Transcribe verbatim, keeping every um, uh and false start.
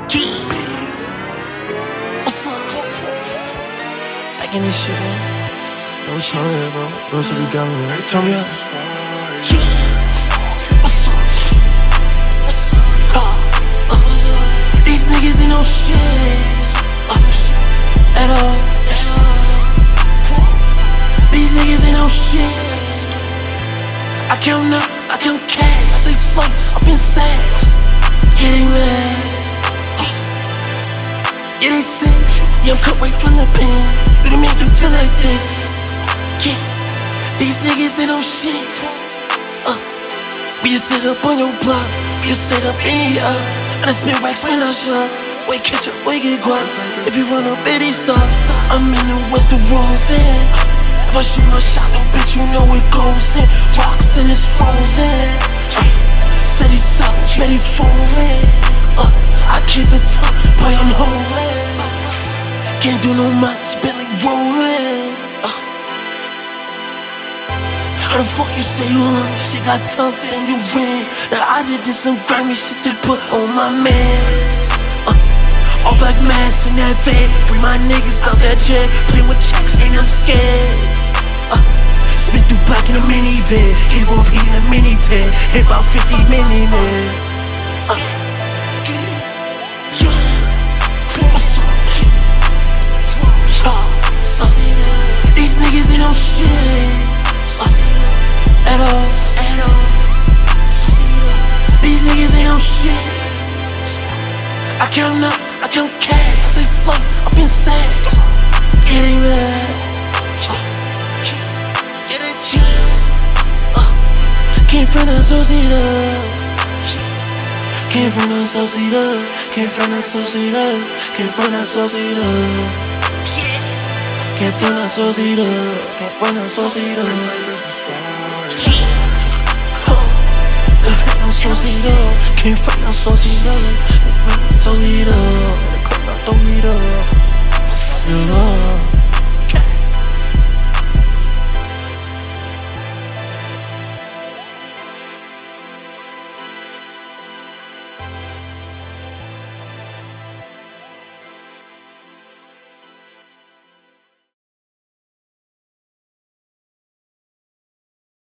What's up? Back in this shit, man. Don't show me, bro. Bro, should be got me, man. Turn me up. What's up? What's up? Uh, uh, these niggas ain't no shit uh, at all. These niggas ain't no shit. I count up, I count cash. I take flight up in sacks. Getting mad. Yeah, they sick. Yeah, I'm cut right from the pen. You done make me feel like this. Yeah, these niggas ain't no shit. Uh, we just sit up on your block. We just sit up in the up. And I spin racks when I shop. Wait, catch up, wait, get guap. If you run up, it ain't stop. I'm in the west of Rose. If I shoot my shot, little bitch, you know it goes in. Rocks and it's frozen. Uh, said he's solid, bet he frozen. Uh, I keep it tough, boy, I'm holy. Can't do no much, Billy rolling. Uh, how the fuck you say you love me? Shit got tough, then you ran. Now I did this some grimy shit to put on my mans. Uh, all black mask in that van. Free my niggas out that jet. Play with checks, ain't I'm scared. Uh, spin through black in a minivan. Gave off heat in a minivan. Hit about fifty mini man. Uh, These niggas ain't no shit uh, at all, at all. These niggas ain't no shit. I count up, I count cash. I take flight up in sacks. Getting mad. Getting shit. Uh, came from the sociedad. Came from the sociedad. Came from the sociedad. Came from the sociedad. Can't find a sociedad, can't find a sociedad. No sociedad, can't find a sociedad. Sociedad, don't eat up.